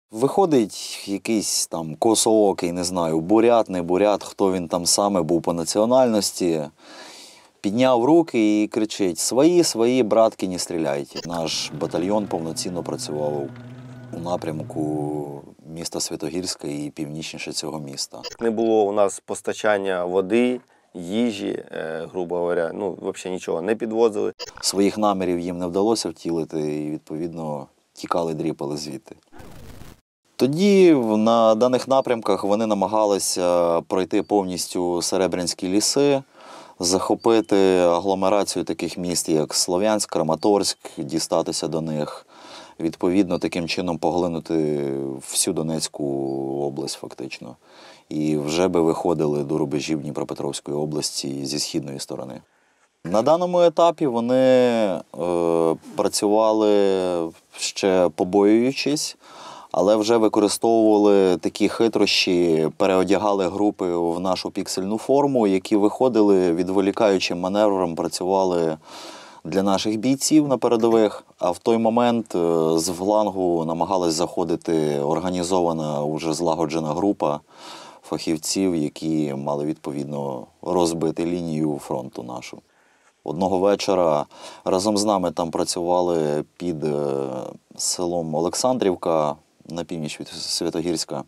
Виходить якийсь там косоокий, не знаю, бурят, не бурят, хто він там саме був по національності, підняв руки і кричить: «Свої, свої, братки, не стріляйте». Наш батальйон повноцінно працював у напрямку міста Святогірська і північніше цього міста. Не було у нас постачання води, їжі, грубо говоря, ну, взагалі нічого не підвозили. Своїх намірів їм не вдалося втілити і, відповідно, тікали, дріпали звідти. Тоді на даних напрямках вони намагалися пройти повністю Серебрянські ліси, захопити агломерацію таких міст, як Слов'янськ, Краматорськ, дістатися до них, відповідно, таким чином поглинути всю Донецьку область фактично. І вже би виходили до рубежів Дніпропетровської області зі східної сторони. На даному етапі вони працювали ще побоюючись, але вже використовували такі хитрощі, переодягали групи в нашу піксельну форму, які виходили відволікаючим маневром, працювали для наших бійців на передових, а в той момент з флангу намагалась заходити організована, уже злагоджена група фахівців, які мали відповідно розбити лінію фронту нашу. Одного вечора разом з нами там працювали під селом Олександрівка на північ від Святогірська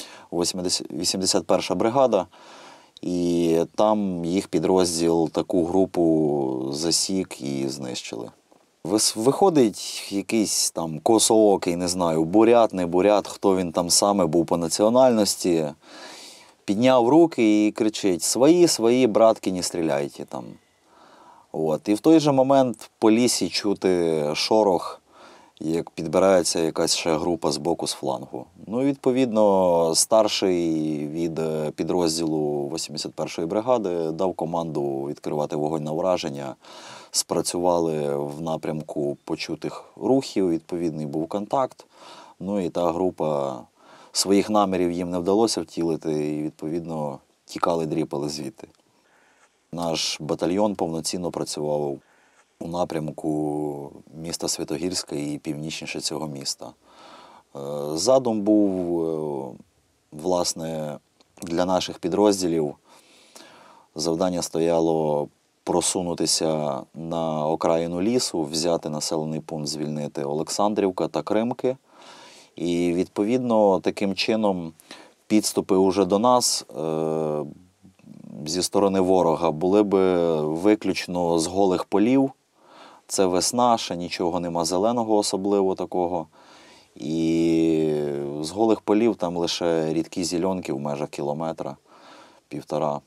81-ша бригада. І там їх підрозділ таку групу засік і знищили. Виходить якийсь там косоокий, не знаю, бурят, не бурят, хто він там саме був по національності, підняв руки і кричить: «Свої, свої, братки, не стріляйте там». От. І в той же момент по лісі чути шорох, як підбирається якась ще група з боку, з флангу. Ну, відповідно, старший від підрозділу 81-ї бригади дав команду відкривати вогонь на враження. Спрацювали в напрямку почутих рухів, відповідний був контакт. Ну і та група, своїх намірів їм не вдалося втілити, і, відповідно, тікали, дріпали звідти. Наш батальйон повноцінно працював у напрямку міста Святогірська і північніше цього міста. Задум був, власне, для наших підрозділів. Завдання стояло просунутися на окраїну лісу, взяти населений пункт, звільнити Олександрівка та Кримки. І, відповідно, таким чином підступи уже до нас зі сторони ворога були би виключно з голих полів. Це весна, ще нічого нема зеленого особливо такого. І з голих полів там лише рідкі зеленки в межах кілометра, півтора.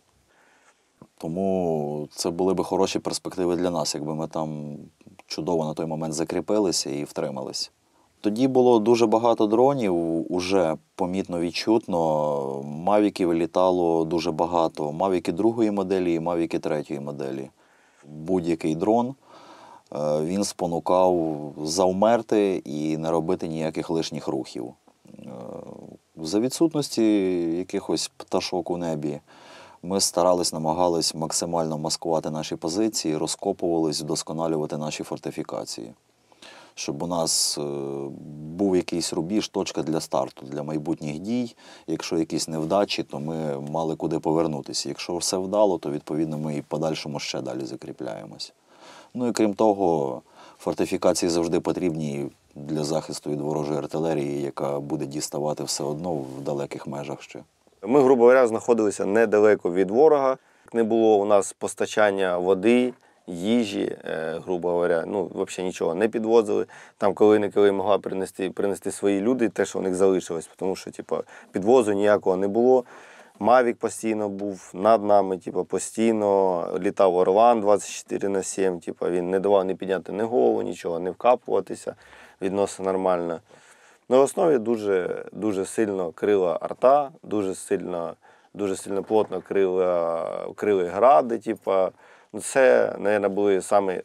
Тому це були б хороші перспективи для нас, якби ми там чудово на той момент закріпилися і втримались. Тоді було дуже багато дронів, уже помітно відчутно. Мавіків літало дуже багато. Мавіки другої моделі і мавіки третьої моделі. Будь-який дрон, він спонукав завмерти і не робити ніяких лишніх рухів. За відсутності якихось пташок у небі ми старались, намагались максимально маскувати наші позиції, розкопувались, вдосконалювати наші фортифікації. Щоб у нас був якийсь рубіж, точка для старту, для майбутніх дій. Якщо якісь невдачі, то ми мали куди повернутися. Якщо все вдало, то, відповідно, ми і в подальшому ще далі закріпляємось. Ну і крім того, фортифікації завжди потрібні для захисту від ворожої артилерії, яка буде діставати все одно в далеких межах ще. Ми, грубо говоря, знаходилися недалеко від ворога. Не було у нас постачання води, їжі, грубо говоря, ну, взагалі нічого не підвозили. Там коли-неколи могла принести свої люди, те, що у них залишилось, тому що підвозу ніякого не було. Мавік постійно був над нами, постійно літав Орлан 24/7, він не давав ні підняти ні голову, нічого, не вкапуватися, відносно нормально. Ну, в основі дуже сильно крила арта, дуже сильно плотно крили гради. Ну, це, мабуть, були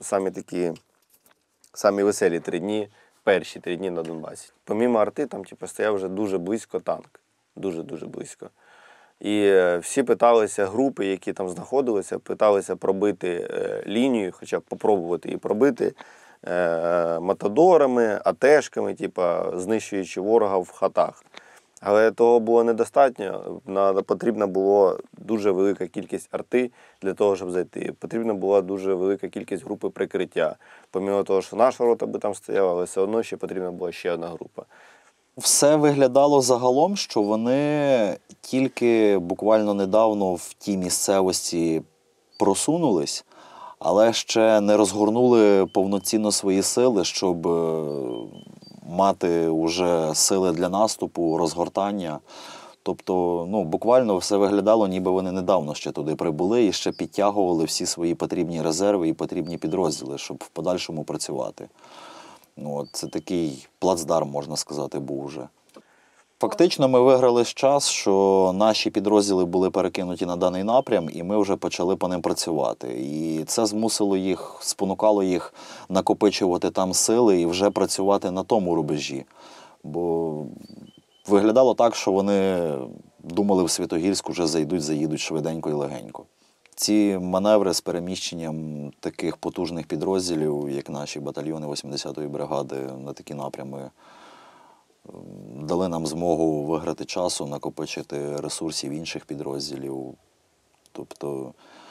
самі веселі 3 дні, перші 3 дні на Донбасі. Помімо арти, там стояв вже дуже близько танк, дуже-дуже близько. І всі питалися, групи, які там знаходилися, питалися пробити лінію, хоча б попробувати її пробити. матадорами, АТшками, знищуючи ворога в хатах. Але того було недостатньо. Потрібна була дуже велика кількість арти для того, щоб зайти. Потрібна була дуже велика кількість групи прикриття. Помимо того, що наша рота би там стояла, але все одно ще потрібна була ще одна група. Все виглядало загалом, що вони тільки буквально недавно в тій місцевості просунулись, але ще не розгорнули повноцінно свої сили, щоб мати вже сили для наступу, розгортання. Тобто, буквально все виглядало, ніби вони недавно ще туди прибули і ще підтягували всі свої потрібні резерви і потрібні підрозділи, щоб в подальшому працювати. Це такий плацдарм, можна сказати, був уже. Фактично ми виграли час, що наші підрозділи були перекинуті на даний напрям, і ми вже почали по ним працювати. І це спонукало їх накопичувати там сили і вже працювати на тому рубежі. Бо виглядало так, що вони думали в Святогірськ вже заїдуть швиденько і легенько. Ці маневри з переміщенням таких потужних підрозділів, як наші батальйони 80-ї бригади, на такі напрями, дали нам змогу виграти часу, накопичити ресурсів інших підрозділів. Тобто,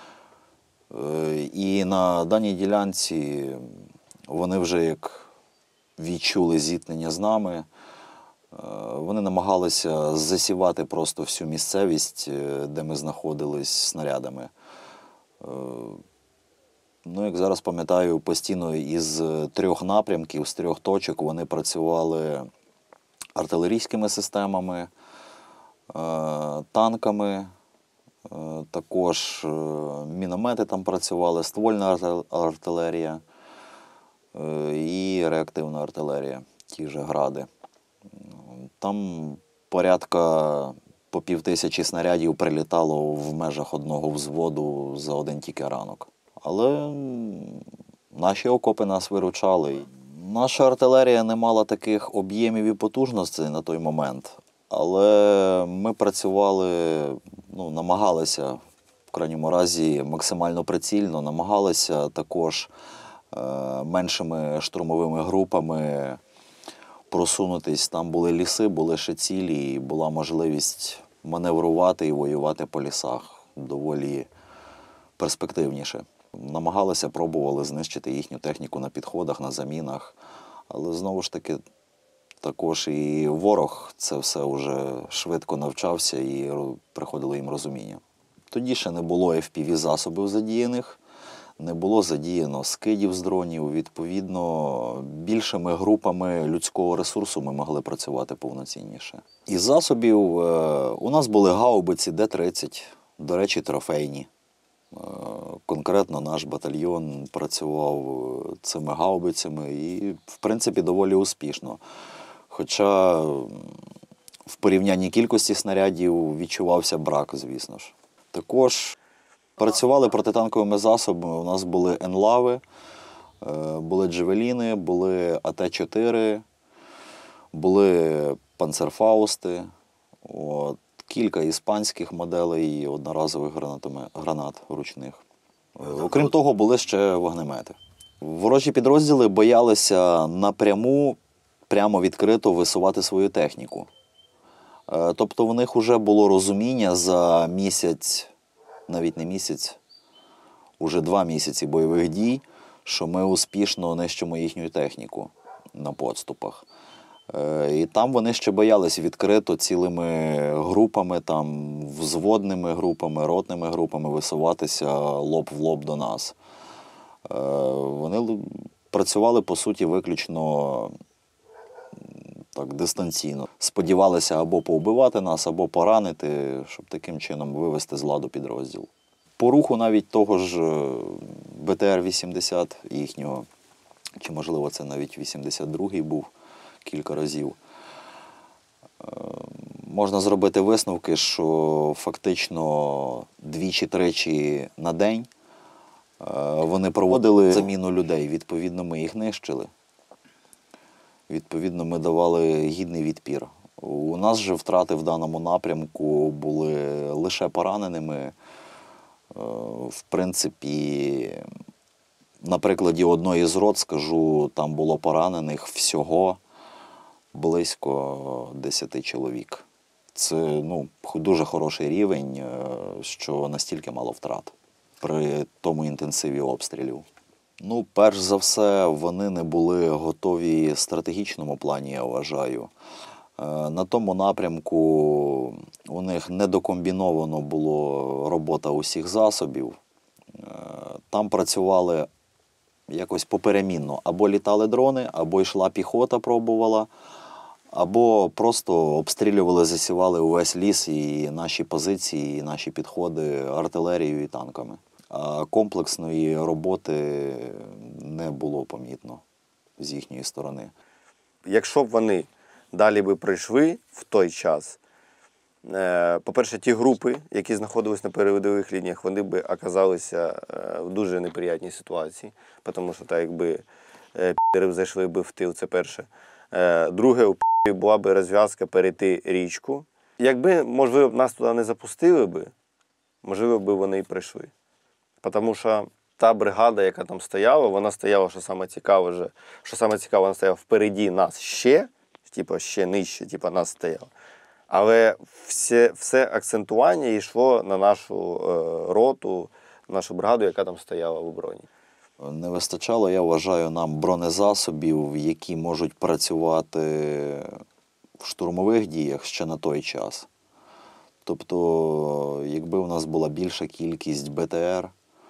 і на даній ділянці вони вже як відчули зіткнення з нами, вони намагалися засівати просто всю місцевість, де ми знаходились, снарядами. Як зараз пам'ятаю, постійно із 3 напрямків, з 3 точок вони працювали артилерійськими системами, танками, також міномети там працювали, ствольна артилерія і реактивна артилерія, ті ж гради. Там порядка по 5000 снарядів прилітало в межах одного взводу за один тільки ранок. Але наші окопи нас виручали. Наша артилерія не мала таких об'ємів і потужностей на той момент, але ми працювали, намагалися, в крайньому разі, максимально прицільно, намагалися також меншими штурмовими групами просунутись. Там були ліси, були ще цілі, і була можливість маневрувати і воювати по лісах доволі перспективніше. Намагалися, пробували знищити їхню техніку на підходах, на замінах, але знову ж таки також і ворог це все вже швидко навчався і приходило їм розуміння. Тоді ще не було FPV-засобів задіяних, не було задіяно скидів з дронів, відповідно, більшими групами людського ресурсу ми могли працювати повноцінніше. Із засобів у нас були гаубиці Д-30, до речі, трофейні. Конкретно наш батальйон працював цими гаубицями і, в принципі, доволі успішно. Хоча в порівнянні кількості снарядів відчувався брак, звісно ж. Також працювали протитанковими засобами. У нас були енлави, були джевеліни, були АТ-4, були панцерфаусти, кілька іспанських моделей і одноразових гранат ручних. Окрім того, були ще вогнемети. Ворожі підрозділи боялися напряму, прямо відкрито висувати свою техніку. Тобто в них вже було розуміння за місяць, навіть не місяць, уже 2 місяці бойових дій, що ми успішно нищимо їхню техніку на підступах. І там вони ще боялися відкрито цілими групами, там, взводними групами, ротними групами висуватися лоб в лоб до нас. Вони працювали, по суті, виключно так, дистанційно. Сподівалися або повбивати нас, або поранити, щоб таким чином вивести з ладу підрозділ. По руху навіть того ж БТР-80 їхнього, чи можливо це навіть 82-й був, кілька разів. Можна зробити висновки, що фактично 2-3 на день вони проводили заміну людей. Відповідно, ми їх нищили. Відповідно, ми давали гідний відпір. У нас же втрати в даному напрямку були лише пораненими. В принципі, На прикладі одної з рот скажу, там було поранених всього близько 10 чоловік. Це дуже хороший рівень, що настільки мало втрат при тому інтенсиві обстрілів. Перш за все, вони не були готові в стратегічному плані, я вважаю. На тому напрямку у них недокомбіновано було робота усіх засобів. Там працювали якось поперемінно. Або літали дрони, або йшла піхота, пробувала, або просто обстрілювали, засівали увесь ліс і наші позиції, і наші підходи артилерією і танками. А комплексної роботи не було помітно з їхньої сторони. Якщо б вони далі би прийшли в той час, по-перше, ті групи, які знаходились на передових лініях, вони б оказалися в дуже неприятній ситуації, тому що так якби підери зайшли б в тил, це перше. Друге, у була б розв'язка перейти річку. Якби, можливо, нас туди не запустили б, можливо, б вони і прийшли. Тому що та бригада, яка там стояла, вона стояла, що саме цікаве, вона стояла впереді нас ще нижче, нас стояла. Але все акцентування йшло на нашу роту, нашу бригаду, яка там стояла в обороні. Не вистачало, я вважаю, нам бронезасобів, які можуть працювати в штурмових діях ще на той час. Тобто, якби у нас була більша кількість БТР,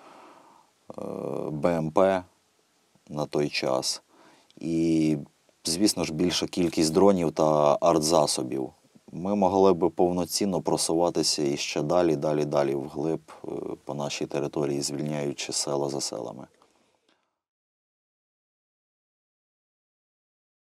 БМП на той час, і, звісно ж, більша кількість дронів та артзасобів, ми могли б повноцінно просуватися і ще далі вглиб по нашій території, звільняючи села за селами.